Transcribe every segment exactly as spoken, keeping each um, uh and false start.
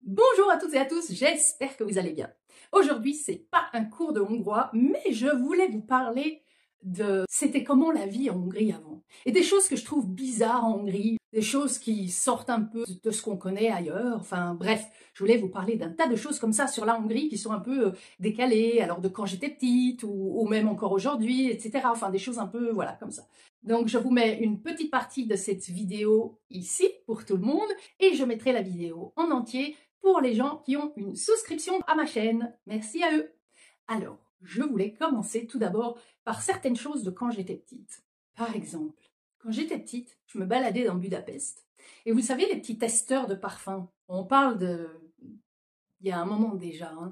Bonjour à toutes et à tous, j'espère que vous allez bien. Aujourd'hui, c'est pas un cours de hongrois, mais je voulais vous parler de c'était comment la vie en Hongrie avant. Et des choses que je trouve bizarres en Hongrie, des choses qui sortent un peu de ce qu'on connaît ailleurs, enfin bref, je voulais vous parler d'un tas de choses comme ça sur la Hongrie qui sont un peu euh, décalées, alors de quand j'étais petite ou, ou même encore aujourd'hui, et cetera. Enfin des choses un peu, voilà, comme ça. Donc je vous mets une petite partie de cette vidéo ici pour tout le monde et je mettrai la vidéo en entier pour les gens qui ont une souscription à ma chaîne. Merci à eux. Alors, je voulais commencer tout d'abord par certaines choses de quand j'étais petite. Par exemple, quand j'étais petite, je me baladais dans Budapest. Et vous savez, les petits testeurs de parfums, on parle de... il y a un moment déjà, hein.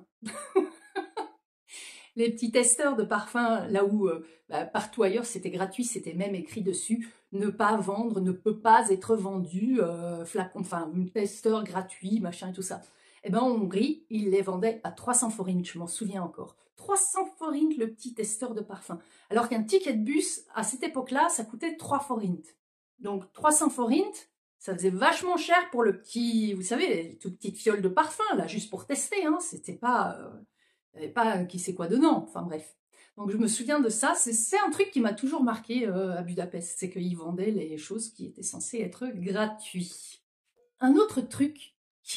Les petits testeurs de parfums, là où euh, bah, partout ailleurs c'était gratuit, c'était même écrit dessus « Ne pas vendre, ne peut pas être vendu, euh, flacon, enfin, un testeur gratuit, machin et tout ça ». Eh bien en Hongrie, ils les vendaient à trois cents forints, je m'en souviens encore. trois cents forints le petit testeur de parfum. Alors qu'un ticket de bus, à cette époque-là, ça coûtait trois forints. Donc trois cents forints, ça faisait vachement cher pour le petit, vous savez, les toutes petites fioles de parfum, là, juste pour tester, hein, c'était pas... Euh, il n'y avait pas qui sait quoi dedans, enfin bref. Donc je me souviens de ça, c'est un truc qui m'a toujours marqué euh, à Budapest, c'est qu'ils vendaient les choses qui étaient censées être gratuites. Un autre truc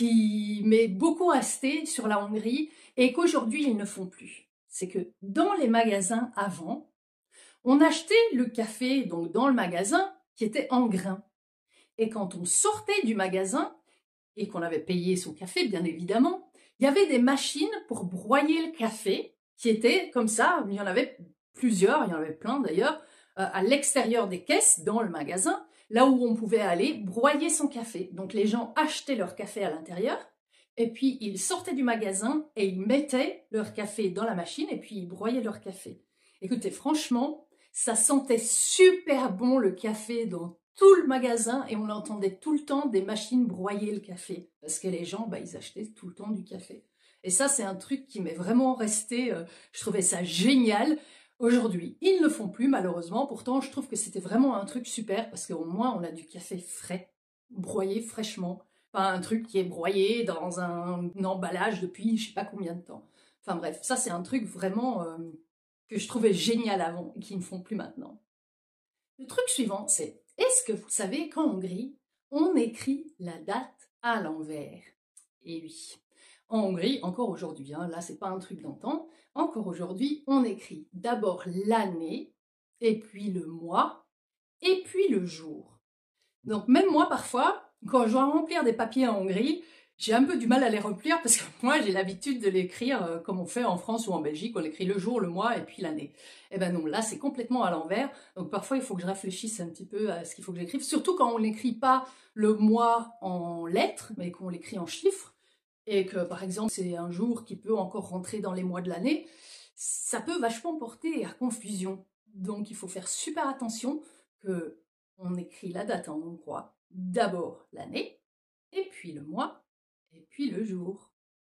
qui m'est beaucoup resté sur la Hongrie et qu'aujourd'hui ils ne font plus, c'est que dans les magasins avant, on achetait le café donc dans le magasin qui était en grains. Et quand on sortait du magasin et qu'on avait payé son café, bien évidemment, il y avait des machines pour broyer le café qui étaient comme ça, il y en avait plusieurs, il y en avait plein d'ailleurs, euh, à l'extérieur des caisses, dans le magasin, là où on pouvait aller broyer son café. Donc les gens achetaient leur café à l'intérieur, et puis ils sortaient du magasin et ils mettaient leur café dans la machine et puis ils broyaient leur café. Écoutez, franchement, ça sentait super bon le café dans tout le magasin et on entendait tout le temps des machines broyer le café parce que les gens, bah, ils achetaient tout le temps du café. Et ça, c'est un truc qui m'est vraiment resté, euh, je trouvais ça génial. Aujourd'hui, ils ne le font plus malheureusement, pourtant je trouve que c'était vraiment un truc super parce qu'au moins on a du café frais, broyé fraîchement, pas un truc qui est broyé dans un, un emballage depuis je sais pas combien de temps. Enfin bref, ça c'est un truc vraiment euh, que je trouvais génial avant et qu'ils ne font plus maintenant. Le truc suivant, c'est, est-ce que vous savez qu'en Hongrie, on écrit la date à l'envers? Et oui, en Hongrie, encore aujourd'hui, hein, là c'est pas un truc d'antan, encore aujourd'hui, on écrit d'abord l'année, et puis le mois, et puis le jour. Donc même moi, parfois, quand je dois remplir des papiers en Hongrie, j'ai un peu du mal à les remplir parce que moi, j'ai l'habitude de l'écrire euh, comme on fait en France ou en Belgique, on écrit le jour, le mois et puis l'année. Eh ben non, là, c'est complètement à l'envers. Donc parfois, il faut que je réfléchisse un petit peu à ce qu'il faut que j'écrive, surtout quand on n'écrit pas le mois en lettres, mais qu'on l'écrit en chiffres, et que, par exemple, c'est un jour qui peut encore rentrer dans les mois de l'année, ça peut vachement porter à confusion. Donc, il faut faire super attention que on écrit la date en hongrois, d'abord l'année, et puis le mois, et puis le jour.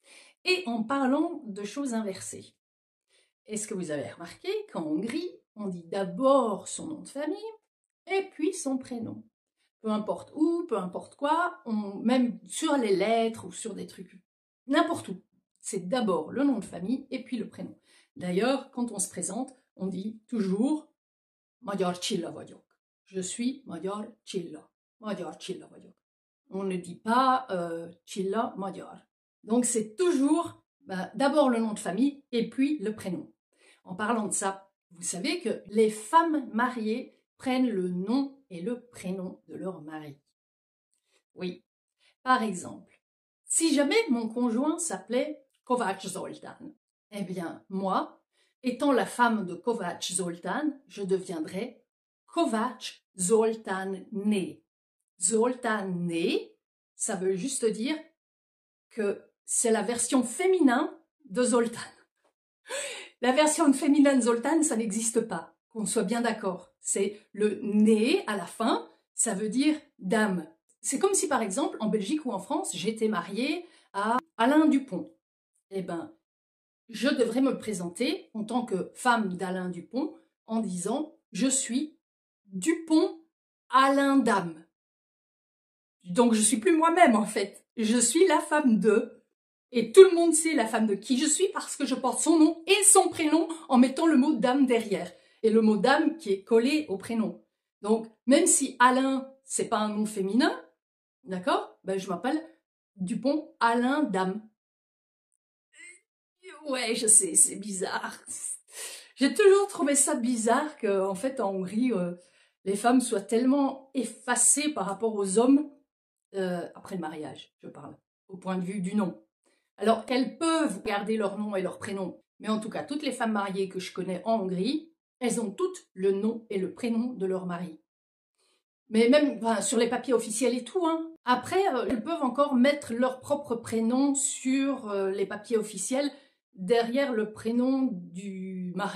Et en parlant de choses inversées, est-ce que vous avez remarqué qu'en Hongrie, on dit d'abord son nom de famille, et puis son prénom? Peu importe où, peu importe quoi, on, même sur les lettres ou sur des trucs, n'importe où. C'est d'abord le nom de famille et puis le prénom. D'ailleurs, quand on se présente, on dit toujours « Magyar Csilla vagyok ». Je suis Magyar Csilla. Magyar Csilla vagyok. On ne dit pas euh, Csilla Magyar. Donc c'est toujours bah, d'abord le nom de famille et puis le prénom. En parlant de ça, vous savez que les femmes mariées prennent le nom et le prénom de leur mari. Oui, par exemple, si jamais mon conjoint s'appelait Kovács Zoltán, eh bien moi, étant la femme de Kovács Zoltán, je deviendrais Kovács Zoltánné. Zoltánné, ça veut juste dire que c'est la version féminin de Zoltán. La version féminine de Zoltán, ça n'existe pas, qu'on soit bien d'accord. C'est le né à la fin, ça veut dire dame. C'est comme si par exemple en Belgique ou en France, j'étais mariée à Alain Dupont. Eh ben, je devrais me présenter en tant que femme d'Alain Dupont en disant je suis Dupont Alain Dame. Donc, je suis plus moi-même, en fait. Je suis la femme de... Et tout le monde sait la femme de qui je suis parce que je porte son nom et son prénom en mettant le mot dame derrière. Et le mot dame qui est collé au prénom. Donc, même si Alain, c'est pas un nom féminin, d'accord? Ben, je m'appelle Dupont Alain Dame. Ouais, je sais, c'est bizarre. J'ai toujours trouvé ça bizarre qu'en fait, en Hongrie, euh, les femmes soient tellement effacées par rapport aux hommes, euh, après le mariage, je parle, au point de vue du nom. Alors qu'elles peuvent garder leur nom et leur prénom, mais en tout cas, toutes les femmes mariées que je connais en Hongrie, elles ont toutes le nom et le prénom de leur mari. Mais même enfin, sur les papiers officiels et tout. Hein. Après, euh, elles peuvent encore mettre leur propre prénom sur euh, les papiers officiels derrière le prénom du mari.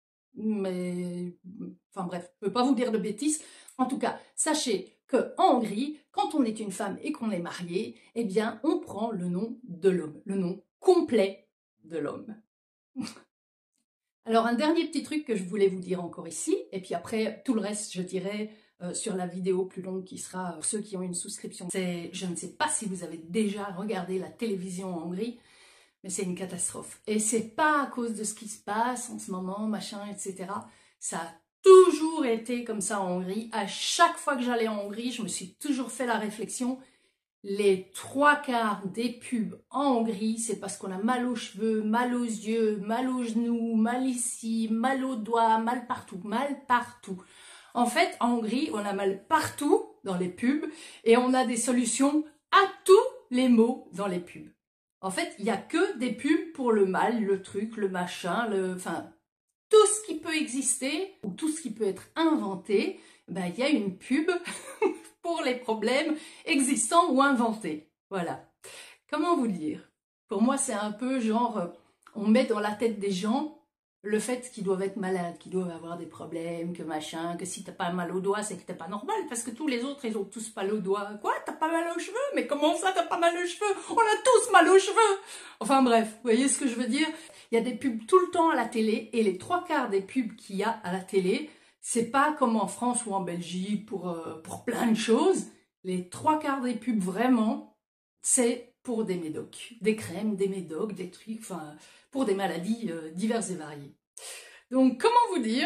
Mais, enfin bref, je ne peux pas vous dire de bêtises. En tout cas, sachez qu'en Hongrie, quand on est une femme et qu'on est marié, eh bien, on prend le nom de l'homme, le nom complet de l'homme. Alors, un dernier petit truc que je voulais vous dire encore ici, et puis après, tout le reste, je dirais, euh, sur la vidéo plus longue qui sera pour ceux qui ont une souscription. C'est, je ne sais pas si vous avez déjà regardé la télévision en Hongrie, mais c'est une catastrophe. Et c'est pas à cause de ce qui se passe en ce moment, machin, et cetera. Ça a toujours été comme ça en Hongrie. À chaque fois que j'allais en Hongrie, je me suis toujours fait la réflexion. Les trois quarts des pubs en Hongrie, c'est parce qu'on a mal aux cheveux, mal aux yeux, mal aux genoux, mal ici, mal aux doigts, mal partout, mal partout. En fait, en Hongrie, on a mal partout dans les pubs et on a des solutions à tous les maux dans les pubs. En fait, il n'y a que des pubs pour le mal, le truc, le machin, le, enfin, tout ce qui peut exister ou tout ce qui peut être inventé, ben, il y a une pub pour les problèmes existants ou inventés. Voilà. Comment vous dire? Pour moi, c'est un peu genre, on met dans la tête des gens le fait qu'ils doivent être malades, qu'ils doivent avoir des problèmes, que machin, que si t'as pas mal aux doigts, c'est que t'es pas normal, parce que tous les autres, ils ont tous mal aux doigts. Quoi? T'as pas mal aux cheveux? Mais comment ça, t'as pas mal aux cheveux? On a tous mal aux cheveux! Enfin bref, vous voyez ce que je veux dire? Il y a des pubs tout le temps à la télé, et les trois quarts des pubs qu'il y a à la télé, c'est pas comme en France ou en Belgique pour, euh, pour plein de choses. Les trois quarts des pubs, vraiment, c'est pour des médocs. Des crèmes, des médocs, des trucs, enfin, pour des maladies euh, diverses et variées. Donc, comment vous dire?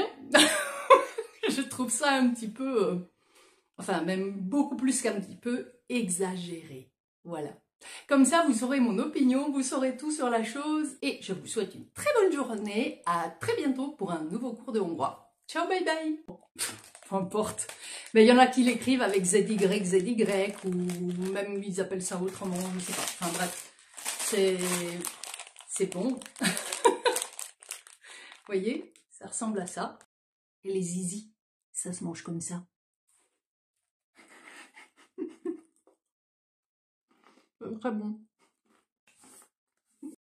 Je trouve ça un petit peu, euh, enfin, même beaucoup plus qu'un petit peu exagéré. Voilà. Comme ça, vous saurez mon opinion, vous saurez tout sur la chose, et je vous souhaite une très bonne journée. À très bientôt pour un nouveau cours de hongrois. Ciao, bye bye. Peu importe. Mais il y en a qui l'écrivent avec Z Y, Z Y, ou même ils appellent ça autrement, je ne sais pas. Enfin bref, c'est c'est bon. Vous voyez, ça ressemble à ça. Et les zizi, ça se mange comme ça. Très bon.